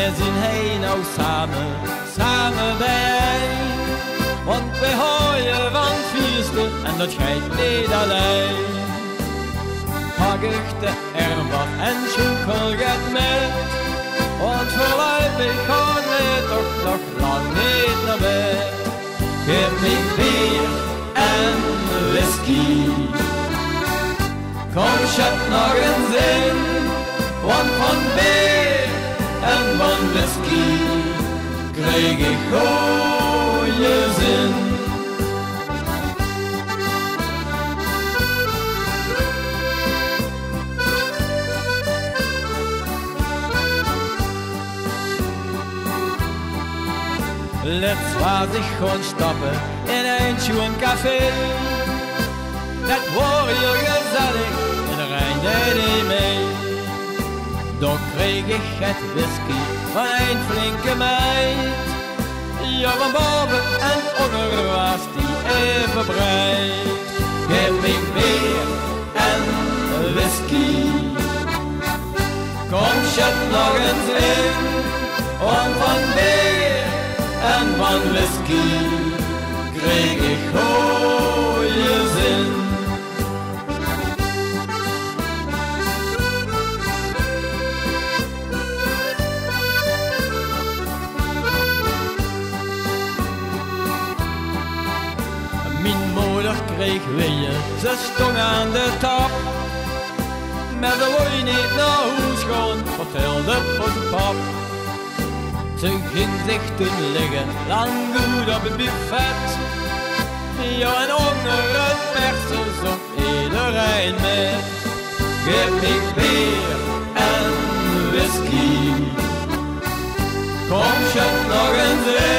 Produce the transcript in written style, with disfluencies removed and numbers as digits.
we zijn hij nou samen bijeen. Want wij houden van FIESTE en dat geit niet alleen. Gedachte, wat en schoenkel gaat met. Want voorlopig gaan we toch nog lang niet naar bed. Geef me bier en whisky. Kom, schat, nog eens in. Want van bier en van whisky krijg ik goeie zin. Let's was ik gewoon stappen in een schoen café. Dat wordt hier gezellig en de Rijn deed niet mee. Doch kreeg ik het whisky van een flinke meid. Ja, van boven en onder was die even breed. Geef me bier en whisky. Kom, schat, nog eens in, want van bier en van whisky kreeg ik goeie zin. Mijn moeder kreeg weeën, ze stond aan de tap. Maar ze wou niet naar huis gaan, vertelde onze pap. Ze ging zich toen liggen, lang goed op het buffet. Ja, en onder het persen zong iedereen met. Geef me bier en whisky. Kom, schat, nog eens in.